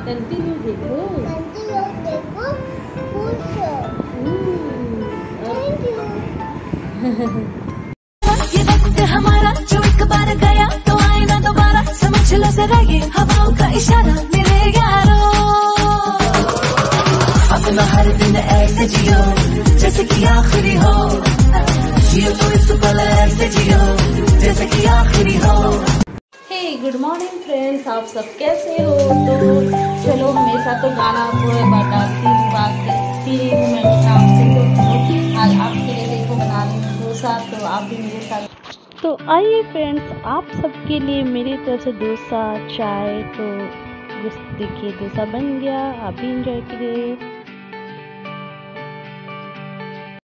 Continue देखो। Thank you. ये वक्त हमारा जो एक बार गया तो आए ना दोबारा, समझ लो जरा ये हवाओं का इशारा मेरे यारों। अपना हर दिन ऐसे जियो जैसे कि आखिरी हो, जियो तो इस पल ऐसे जियो जैसे कि आखिरी हो। हे गुड मॉर्निंग फ्रेंड्स, आप सब कैसे हो? तो चलो, हमेशा तो गाना बताती हूँ, बात करती हूँ मैं काम से, तो आज आपके लिए देखो बना रही हूँ डोसा, तो आप भी मेरे साथ। तो आइए फ्रेंड्स, आप सबके लिए मेरी तरफ से डोसा चाय। तो देखिए डोसा बन गया, आप भी इंजॉय करिए।